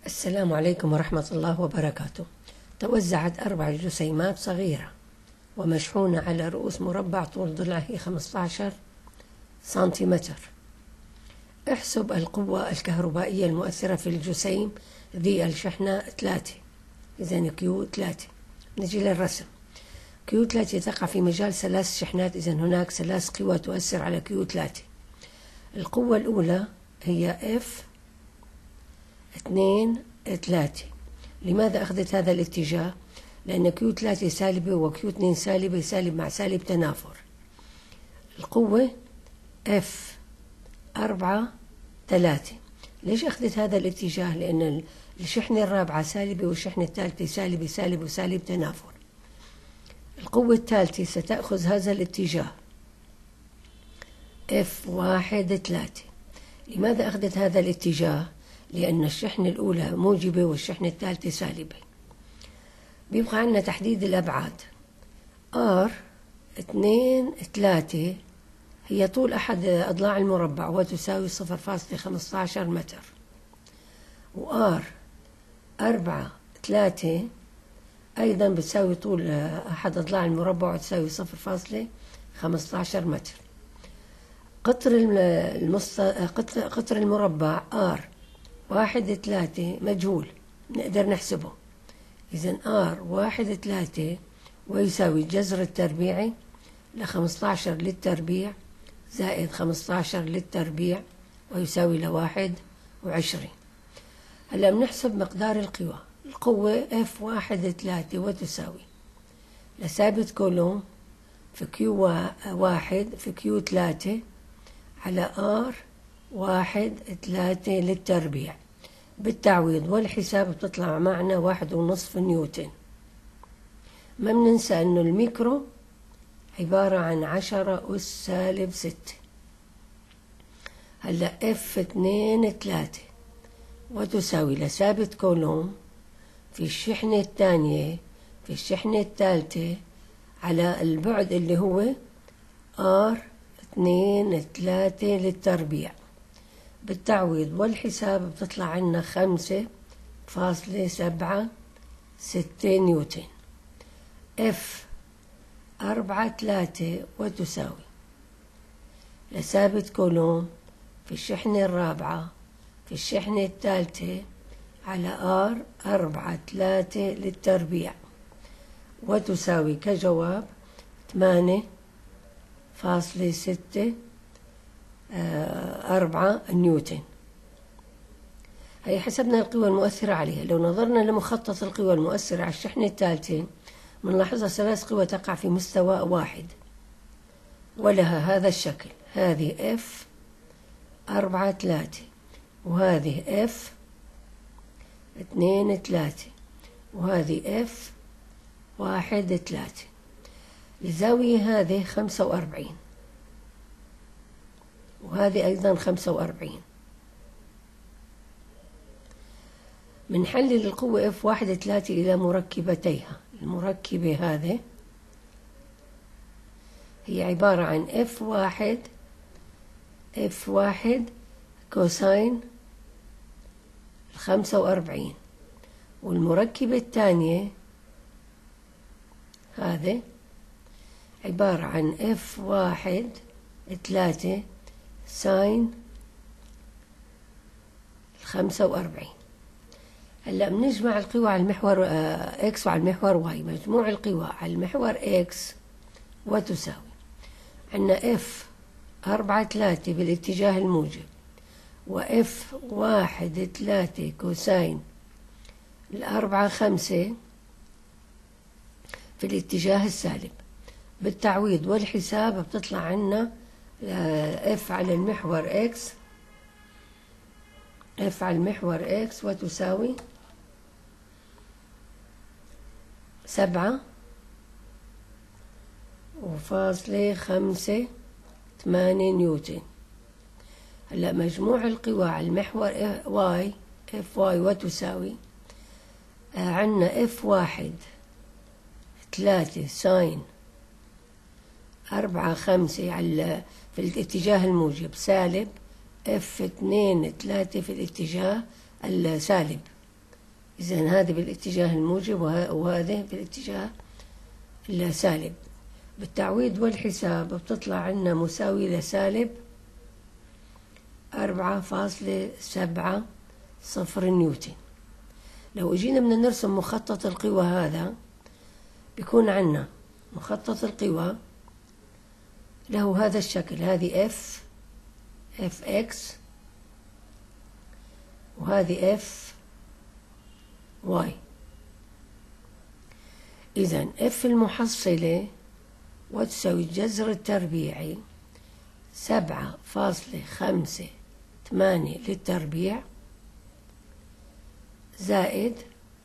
السلام عليكم ورحمة الله وبركاته. توزعت 4 جسيمات صغيرة ومشحونة على رؤوس مربع طول ضلعه 15 سنتيمتر. احسب القوة الكهربائية المؤثرة في الجسيم ذي الشحنة 3. إذن كيو 3. نجي للرسم. كيو 3 تقع في مجال 3 شحنات، إذن هناك 3 قوى تؤثر على كيو 3. القوة الأولى هي اف 2 3. لماذا أخذت هذا الاتجاه؟ لأن كيو 3 سالبة وكيو 2 سالبة، سالب مع سالب تنافر. القوة اف 4 3. ليش أخذت هذا الاتجاه؟ لأن الشحنة الرابعة سالبة والشحنة الثالثة سالبة، سالب وسالب تنافر. القوة الثالثة ستأخذ هذا الاتجاه اف 1 3. لماذا أخذت هذا الاتجاه؟ لأن الشحنة الأولى موجبة والشحنة الثالثة سالبة. بيبقى عندنا تحديد الأبعاد. R 2 3 هي طول أحد أضلاع المربع وتساوي 0.15 متر، وR 4 3 أيضا بتساوي طول أحد أضلاع المربع وتساوي 0.15 متر. قطر المربع R 1 3 مجهول، نقدر نحسبه. إذن R 1 3 ويساوي الجذر التربيعي ل15 للتربيع زائد 15 للتربيع ويساوي 21. هلا بنحسب مقدار القوى. القوة F 1 3 وتساوي لثابت كولوم في كيو 1 في كيو 3 على R 1 3 للتربيع. بالتعويض والحساب بتطلع معنا 1.5 نيوتن. ما بننسى انه الميكرو عبارة عن 10 أس سالب 6. هلا F 2 3 وتساوي لثابت كولوم في الشحنة الثانية في الشحنة الثالثة على البعد اللي هو R 2 3 للتربيع. بالتعويض والحساب بتطلع عنا 5.76 نيوتن. F 4 3 وتساوي لثابت كولوم في الشحنة الرابعة في الشحنة الثالثة على R 4 3 للتربيع وتساوي كجواب 8.64 نيوتن. هي حسبنا القوى المؤثرة عليها. لو نظرنا لمخطط القوى المؤثرة على الشحنة الثالثة بنلاحظها 3 قوى تقع في مستوى واحد ولها هذا الشكل. هذه F 4 3 وهذه F 2 3 وهذه F 1 3. الزاوية هذه 45 وهذه أيضا 45. بنحلل القوة F 1 3 إلى مركبتيها. المركبة هذه هي عبارة عن F 1 كوساين 45، والمركبة الثانية هذه عبارة عن F 1 3 ساين 45. هلا بنجمع القوى على المحور X وعلى المحور Y. مجموع القوى على المحور X وتساوي عندنا F 4 3 بالاتجاه الموجب و F 1 3 كوساين 4 5 في الاتجاه السالب. بالتعويض والحساب بتطلع عنا F على المحور X وتساوي 7.58 نيوتن. هلا مجموع القوى على المحور F Y وتساوي عنا F 1 3 ساين 4 5 على في الاتجاه الموجب سالب F 2 3 في الاتجاه السالب. إذن هذه بالاتجاه الموجب وهذه بالاتجاه السالب. بالتعويض والحساب بتطلع عنا مساوي لسالب 4.70 نيوتن. لو اجينا بدنا نرسم مخطط القوى هذا، بيكون عنا مخطط القوى له هذا الشكل، هذه اف اكس وهذه اف واي. إذن اف المحصلة وتساوي الجذر التربيعي 7.58 للتربيع زائد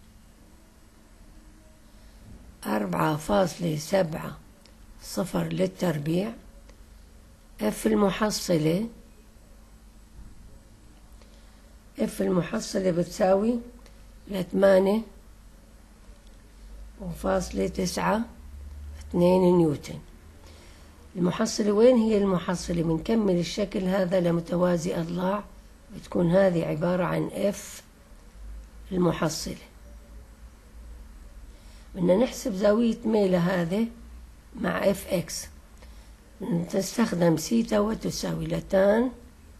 4.70 للتربيع. اف المحصلة بتساوي 8.92 نيوتن. المحصلة وين هي المحصلة؟ بنكمل الشكل هذا لمتوازي أضلاع، بتكون هذه عبارة عن اف المحصلة. بدنا نحسب زاوية ميلة هذه مع اف اكس، نستخدم سيتا وتساوي لتان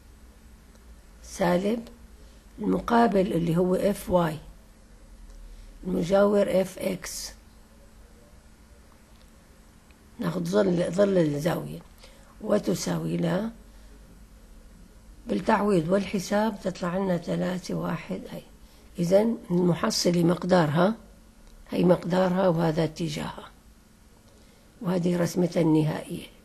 سالب المقابل اللي هو اف واي المجاور اف اكس، ناخد ظل الزاوية وتساوي لا. بالتعويض والحساب تطلع لنا 3.1 أي. إذن المحصلة مقدارها هي مقدارها وهذا اتجاهها، وهذه رسمتها النهائية.